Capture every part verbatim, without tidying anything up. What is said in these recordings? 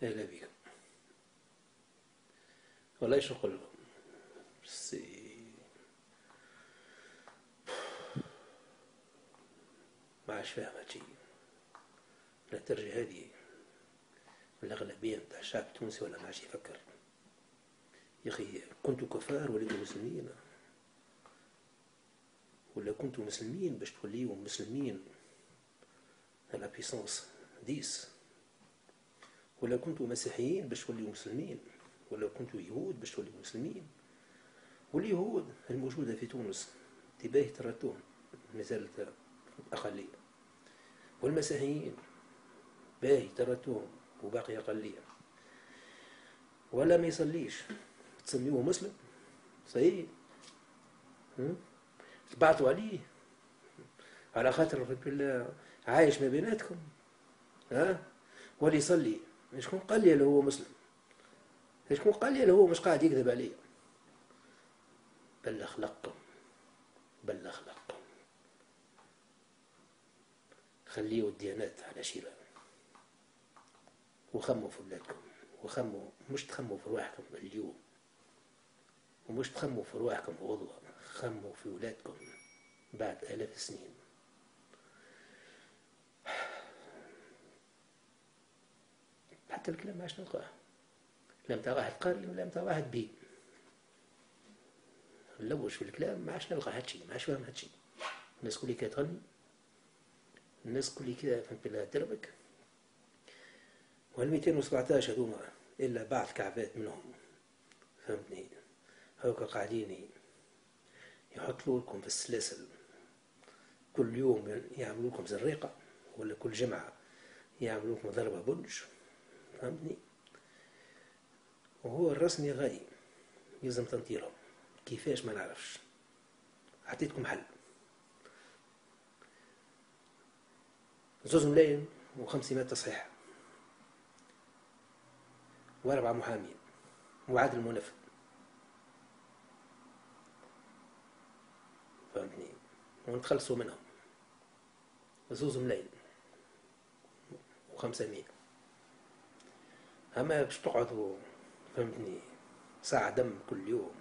أهلا بكم. والله ايش نقول لكم، سي ما عادش فاهم هادشي. الدرجة هادي الأغلبية نتاع الشعب التونسي ولا ما عادش يفكر. يا أخي كنتوا كفار وليتوا مسلمين، ولا كنتوا مسلمين باش توليوا مسلمين على بيسونس ديس، ولا كنتوا مسيحيين باش توليوا مسلمين، ولا كنتوا يهود باش توليوا مسلمين. واليهود الموجودة في تونس تباهي تراتون مازالت أقلية، والمسيحيين باهي تراتون وباقي أقلية. ولا ما يصليش تسميوه مسلم صحيح، تبعتوا عليه على خاطر عايش ما بيناتكم. ها واللي يصلي شكون قال لي هو مسلم؟ شكون قال لي هو مش قاعد يكذب علي؟ بل أخلاقكم، بل أخلاقكم. خليوا الديانات على شيرة وخموا في بلادكم، وخموا مش تخموا في رواحكم اليوم، ومش تخموا في رواحكم غدوة، خموا في ولادكم بعد آلاف السنين. حتى الكلام عاش نلقاه، لا متاع واحد قال ولا متاع واحد بي نلوش في الكلام، ما عادش نلقى هادشي، ما عادش فاهم هادشي. الناس كلها كتغني، الناس كلها كذا فهمت بالله دربك. وال مئتين وسبعطاش هذوما إلا بعض كعبات منهم فهمتني هاكا قاعدين يحطوا لكم في السلاسل، كل يوم يعملوا لكم زريقة، ولا كل جمعة يعملوا لكم ضربة بنج فهمتني. وهو الرسمي غايب يلزم تنطيرهم، كيفاش ما نعرفش. عطيتكم حل، زوز ملايين وخمسمائة تصحيح واربعة محامين وعدل منفذ فهمتني، ونتخلصوا منهم. زوز ملايين وخمسمائة. أما باش تقعدوا فهمتني ساعة دم كل يوم،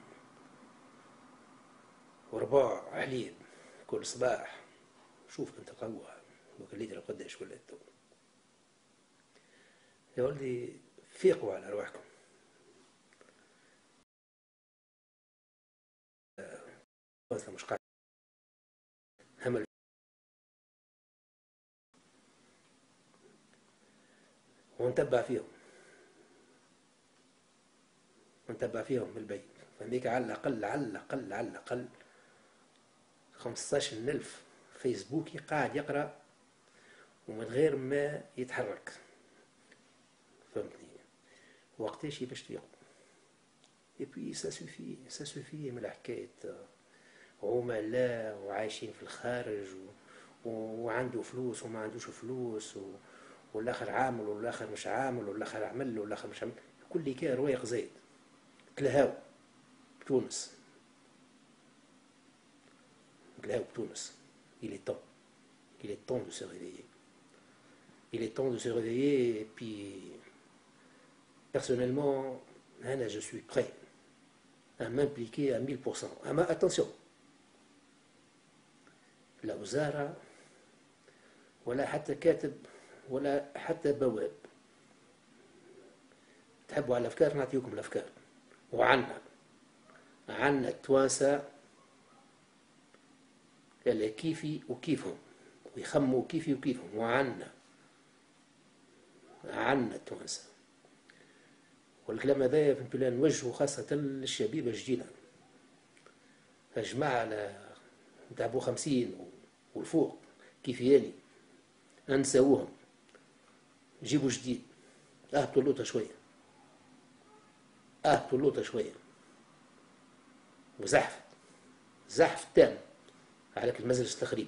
ورباع حليب كل صباح. شوف انت قوة وكل ليتر قداش ولا تو. يا ولدي فيقوا على رواحكم. مش قاعد همل ونتبع فيهم، ونتبع فيهم من البيت. فهميك على الأقل على الأقل على الأقل خمسطاش ألف فيسبوكي قاعد يقرأ ومن غير ما يتحرك فهمتني. وقتاش باش تفيقوا؟ اي سا سوفي سا سوفي من الحكاية عملاء وعايشين في الخارج و... وعنده فلوس وما عندوش فلوس و... والاخر عامل والاخر مش عامل والاخر عمل والاخر مش عمل، كل كان روايق زايد تلهاو بتونس، تلهاو بتونس. il est temps il est temps de se réveiller il est temps de se réveiller. Et puis personnellement أنا je suis prêt à m'impliquer à mille pour cent. أما attention، لا وزارة ولا حتى كاتب ولا حتى بواب. تحبوا على الأفكار نعطيكم الأفكار، وعنا عنا التوانسة اللي كيفي وكيفهم ويخموا كيفي وكيفهم، وعنا عنا التوانسة. والكلام هذا يمكن أن نوجهه خاصة للشبيبة الجديدة، الجماعة نتاع بو خمسين والفوق كيفياني أنساوهم، جيبوا جديد، أهبطوا اللوطة شوية، أهبطوا اللوطة شوية، وزحف زحف تام على المجلس التقريبي.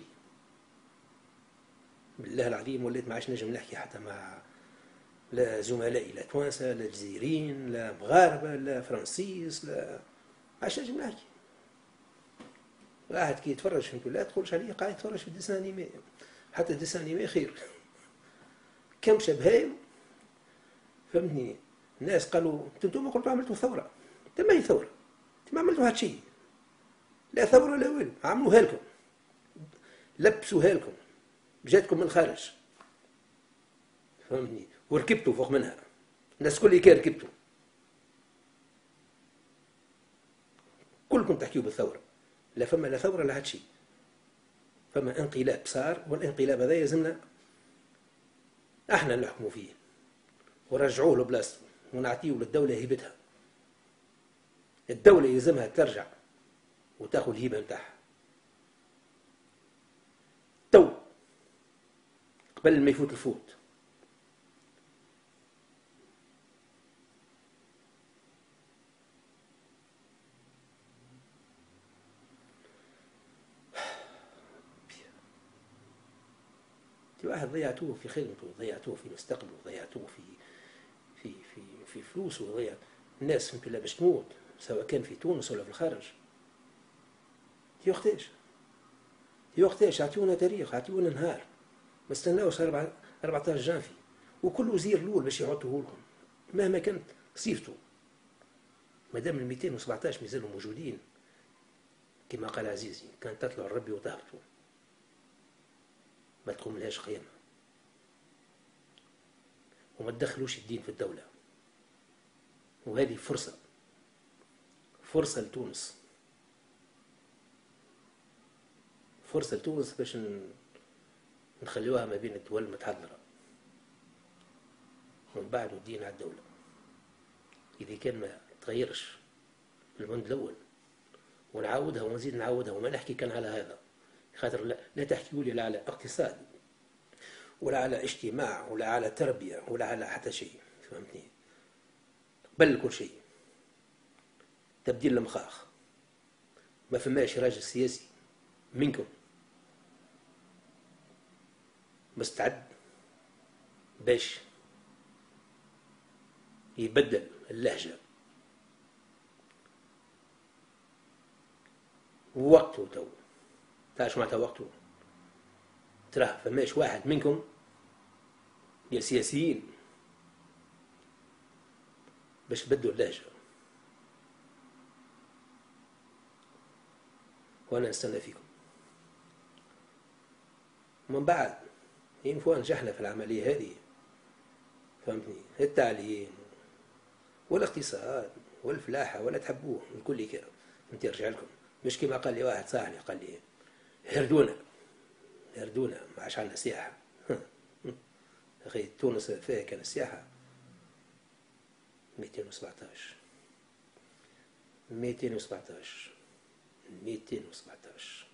بالله العظيم وليت ما عادش نجم نحكي حتى مع لا زملائي لا توانسة لا جزائريين لا مغاربة لا فرنسيس، لا ما عادش نجم نحكي. واحد كي يتفرج فهمتوا لا تقولش عليه قاعد يتفرج في الديسان انيمي، حتى الديسان انيمي خير. كم شبهايم فهمتني؟ الناس قالوا انتم قلتوا عملتوا ثوره، انت ما هي ثوره، انت ما عملتوا هاد شيء، لا ثوره لا والو، عملوها لكم، لبسوها لكم، جاتكم من الخارج، فهمتني؟ وركبتوا فوق منها، الناس كل كان ركبتوا، كلكم تحكيوا بالثوره، لا فما لا ثوره لا هاد شيء، فما انقلاب صار، والانقلاب هذا يلزمنا احنا نحكموا فيه ونرجعوه لبلاصته ونعطيه للدوله هيبتها. الدوله يلزمها ترجع وتاخذ الهيبه نتاعها تو قبل ما يفوت الفوت. واحد ضيعتوه في خدمته، ضيعتوه في مستقبله، ضيعتوه في في في في فلوسه، ضيع الناس فهمت باش تموت سواء كان في تونس ولا في الخارج. تي وقتاش؟ تي وقتاش؟ اعطيونا تاريخ، اعطيونا نهار، ما استناوش أربعطاش جانفي وكل وزير الاول باش يعطوه لهم مهما كانت صيفته، مادام ال مئتين وسبعطاش مازالوا موجودين كما قال عزيزي، كان تطلعوا الربي وتهبطوا ما تقوم لهاش قيامة، وما تدخلوش الدين في الدولة. وهذه فرصة، فرصة لتونس، فرصة لتونس باش نخليوها ما بين الدول المتحضرة ومن بعد الدين على الدولة. إذا كان ما تغيرش البند الأول ونعاودها ونزيد نعاودها وما نحكي كان على هذا، خاطر لا, لا تحكيوا لي لا على اقتصاد ولا على اجتماع ولا على تربية ولا على حتى شيء، فهمتني؟ قبل كل شيء تبديل المخاخ، ما فماش راجل سياسي منكم مستعد باش يبدل اللهجة. وقته تو، تعرف معناتها وقته؟ تراه فماش واحد منكم يا سياسيين باش تبدلوا اللهجة، وانا نستنى فيكم. ومن بعد إن فوا نجحنا في العملية هذه، فهمتني؟ التعليم والاقتصاد والفلاحة ولا تحبوه الكل كان انت يرجع لكم، مش كما قال لي واحد صاحبي قال لي هردونا هردونا ما عادش عندنا سياحة. أخي تونس فيها كان السياحة مئتين وسبعطاش مئتين وسبعطاش مئتين وسبعطاش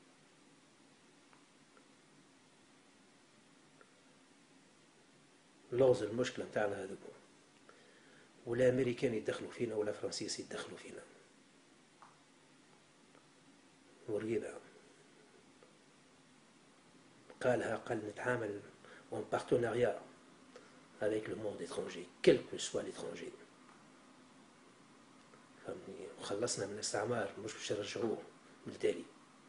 لغز المشكلة متاعنا هذوك، ولا أمريكان يدخلوا فينا ولا فرنسيس يدخلوا فينا. ورقيبة قالها قال نتعامل en partenariat avec le monde étranger quel que soit l'étranger. فهمني؟ وخلصنا من الاستعمار مش باش نرجعوه بالتالي،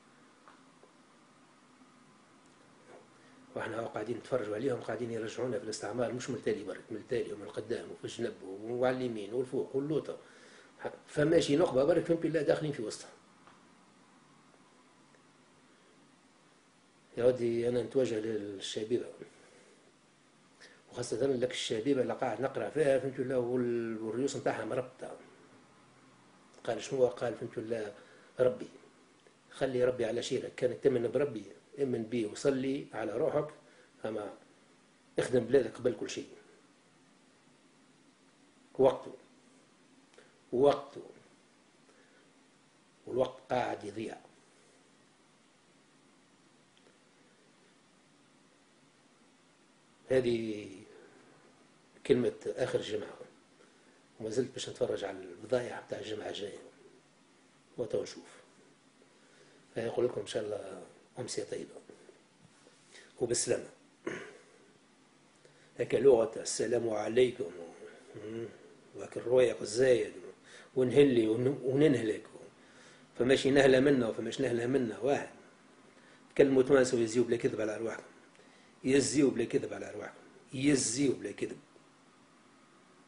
واحنا قاعدين نتفرجوا عليهم قاعدين يرجعونا في الاستعمار، مش من التالي برك، من التالي ومن القدام وفي الجنب وعلى اليمين والفوق واللوطة، فماشي نقبة برك فهمت بالله داخلين في وسطها. يا ودي أنا نتوجه للشبيبة وخاصة لك الشبيبة اللي قاعد نقرأ فيها فهمت الله والريوس نتاعها مربطة. قال شنو قال فهمت الله؟ ربي خلي ربي على شيرك، كانك تمن بربي امن بيه وصلي على روحك، أما اخدم بلادك قبل كل شيء. وقته وقته والوقت قاعد يضيع. هذه كلمة آخر الجمعة، وما زلت باش نتفرج على الفضايح بتاع الجمعة الجاية وتو نشوف. فيقول لكم إن شاء الله أمسية طيبة وبالسلامة. هكا لغة السلام عليكم وهكا الروايق الزايد ونهلي وننهلك، فماشي نهلة منا وفماش نهلة منا واحد. تكلموا تونس ويزيوا بلا كذب على أرواحكم، يزيوا بلا كذب على أرواحكم، يزيوا بلا كذب.